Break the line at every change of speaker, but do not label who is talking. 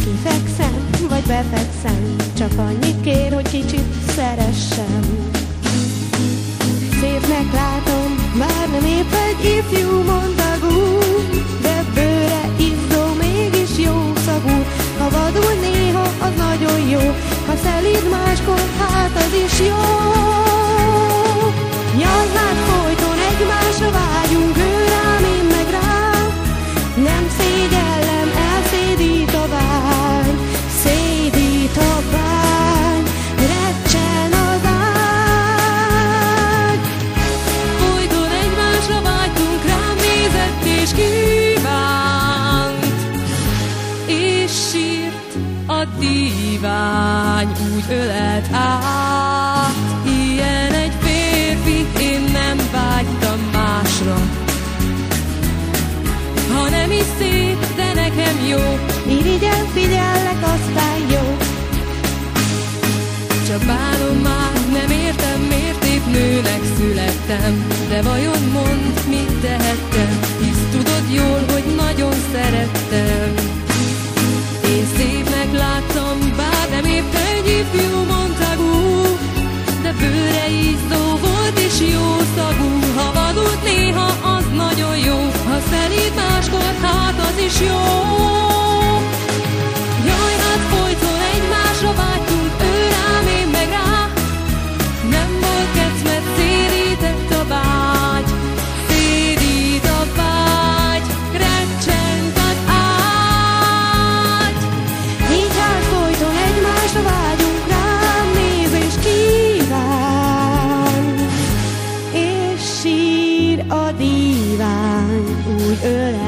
Kifekszem, vagy befekszem, csak annyit kér, hogy kicsit szeressem. Szépnek látom, bár nem épp egy ifjú Montagu, de bőre izzó, mégis jó szagú. Ha vadul néha, az nagyon jó, ha szelíd máskor, hát az is jó. Jaj, hát folyton egymásra vágyunk, ő rám, én meg rá. Nem szégyellem, elszédít a vágy, szédít a vágy, recsen az ágy.
Folyton egymásra vágytunk, rám nézett és kívánt, és sírt a divány, úgy ölelt át. Ilyen egy férfi, én nem vágytam másra. Ha nem is szép, de nekem jó.
Irigyel, figyellek, aztán jó.
Csak bánom már, nem értem, miért épp nőnek születtem. De vajon mondd, mit tehettem, hisz tudod jól, hogy nagyon szerettem. Én szépnek láttam, bár nem épp egy ifjú Montagu, de bőre izzó volt és jó szagú. Ha vadult néha, az nagyon jó, ha szelíd máskor, hát az is jó. Jaj, hát folyton egymásra vágytunk, ő rám, én meg rá. Nem volt kecmet, szédített a vágy, szédít a vágy, recsent az ágy.
Így hát folyton egymásra vágyunk, rám néz és kíván, és sír a divány, úgy ölel